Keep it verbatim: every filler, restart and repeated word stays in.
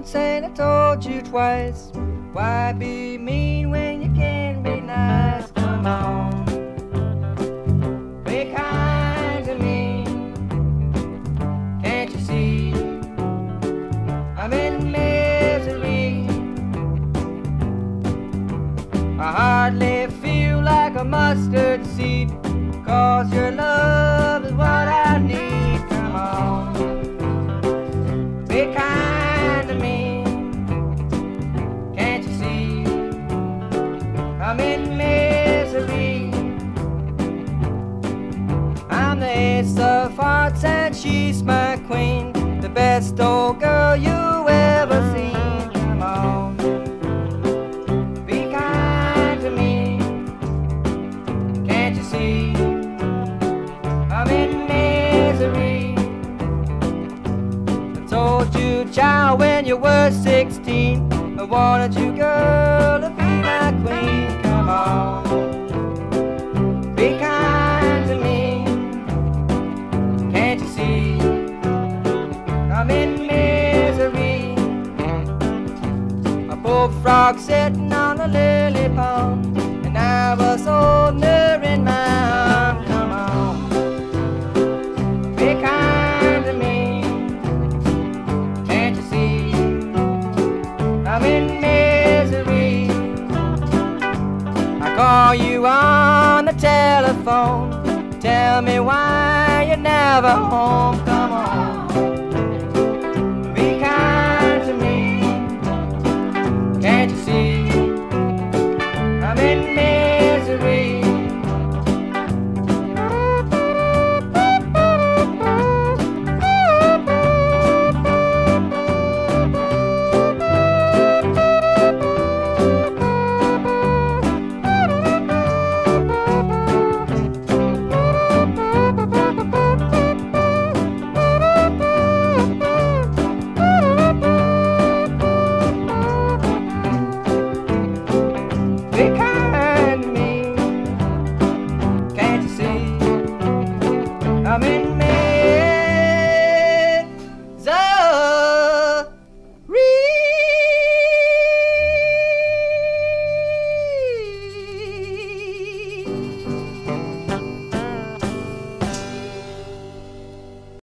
once and I told you twice. Why be mean when you can be nice? Come on, be kind to me. Can't you see I'm in misery? I hardly feel like a mustard seed, 'cause your love is what I need. Come on, be kind to me. Can't you see I'm in misery? I'm the ace of hearts and she's my queen, the best old girl you ever seen. Come on, be kind to me. Can't you see I'm in misery? I told you, child, when you were sixteen, I wanted you, girl, to be my queen. Come on, be kind to me. Can't you see I'm in misery? A bullfrog sitting on a lily pond, and I was holding her in my arm. Come on, be kind to me. Can't you see I'm in misery? I call you on the telephone, tell me why you're never home. Come on, be kind to me. Can't you see I'm in misery? Be kind.